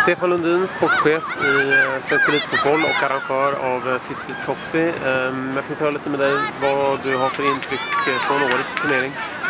Stefan Lundin, sportchef i Svensk Elitfotboll och arrangör av Tipsy Trophy. Jag tänkte höra lite med dig vad du har för intryck från årets turnering.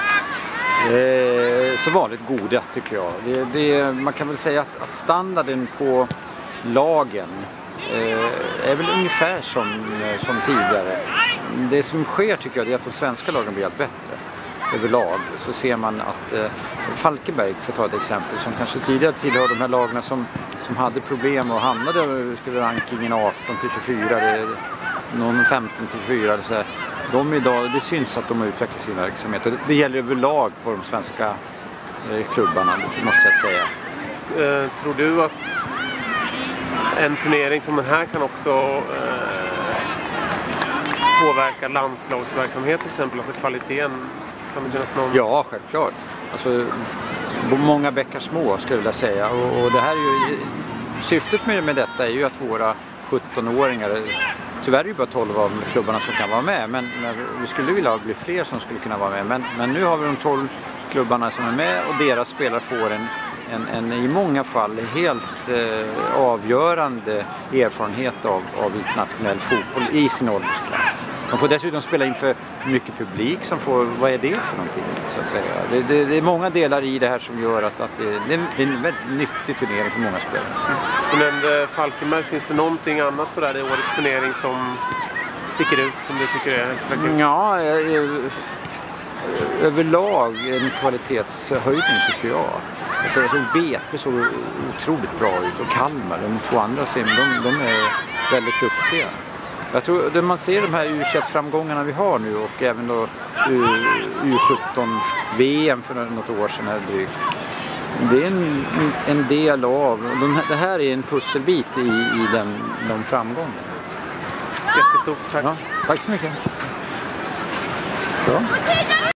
Så vanligt goda tycker jag. Man kan väl säga att standarden på lagen är väl ungefär som tidigare. Det som sker tycker jag är att de svenska lagen blir allt bättre. Överlag så ser man att Falkenberg, för att ta ett exempel, som kanske tidigare tillhör de här lagarna som hade problem och hamnade i rankingen 18-24, någon 15-24 eller så här. De idag, det syns att de har utvecklat sin verksamhet och det gäller överlag på de svenska klubbarna, måste jag säga. Tror du att en turnering som den här kan också påverka landslagsverksamhet till exempel, alltså kvaliteten? Kan det finnas någon... Ja, självklart. Alltså, många bäckar små skulle jag vilja säga. Och det här är ju, syftet med detta är ju att våra 17-åringar, tyvärr är det ju bara 12 av klubbarna som kan vara med, men vi skulle vilja bli fler som skulle kunna vara med. Men nu har vi de 12 klubbarna som är med och deras spelare får en i många fall helt avgörande erfarenhet av internationell fotboll i sin åldersklass. De får dessutom spela inför mycket publik som får, vad är det för någonting så att säga. Det är många delar i det här som gör att det är en väldigt nyttig turnering för många spelare. Du nämnde Falkenberg, finns det någonting annat sådär i årets turnering som sticker ut som du tycker är extra kul? Ja, överlag en kvalitetshöjning tycker jag. Alltså BP såg otroligt bra ut och Kalmar, de två andra sim, de är väldigt duktiga. Jag tror att man ser de här U21-framgångarna vi har nu och även då U17-VM för något år sedan här drygt. Det är en del av, det här är en pusselbit i de framgångarna. Jättestort tack. Ja, tack så mycket. Så.